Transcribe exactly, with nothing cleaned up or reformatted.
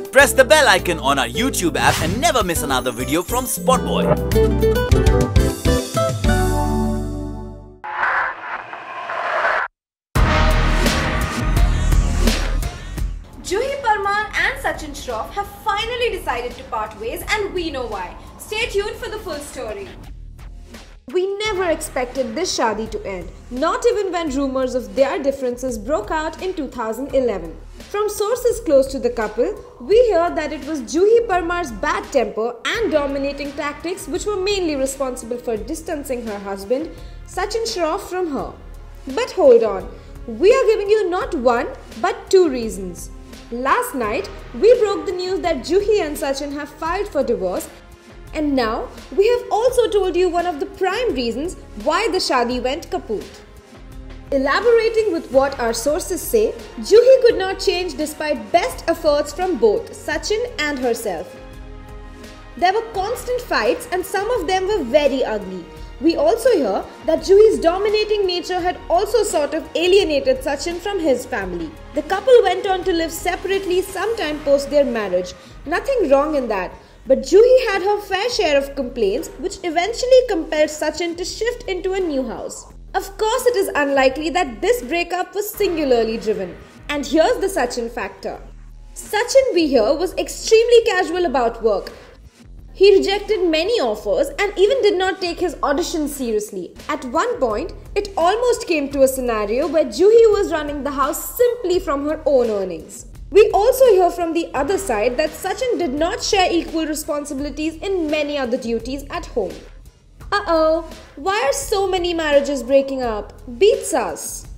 Press the bell icon on our YouTube app and never miss another video from Spotboy. Juhi Parmar and Sachin Shroff have finally decided to part ways, and we know why. Stay tuned for the full story. We never expected this shadi to end, not even when rumors of their differences broke out in two thousand eleven. From sources close to the couple, we hear that it was Juhi Parmar's bad temper and dominating tactics which were mainly responsible for distancing her husband, Sachin Shroff, from her. But hold on, we are giving you not one but two reasons. Last night, we broke the news that Juhi and Sachin have filed for divorce, and now we have also told you one of the prime reasons why the shadi went kaput. Elaborating with what our sources say, Juhi could not change despite best efforts from both Sachin and herself. There were constant fights and some of them were very ugly. We also hear that Juhi's dominating nature had also sort of alienated Sachin from his family. The couple went on to live separately sometime post their marriage. Nothing wrong in that. But Juhi had her fair share of complaints which eventually compelled Sachin to shift into a new house. Of course, it is unlikely that this breakup was singularly driven. And here's the Sachin factor. Sachin, we hear, was extremely casual about work. He rejected many offers and even did not take his auditions seriously. At one point, it almost came to a scenario where Juhi was running the house simply from her own earnings. We also hear from the other side that Sachin did not share equal responsibilities in many other duties at home. Uh-oh, why are so many marriages breaking up? Beats us.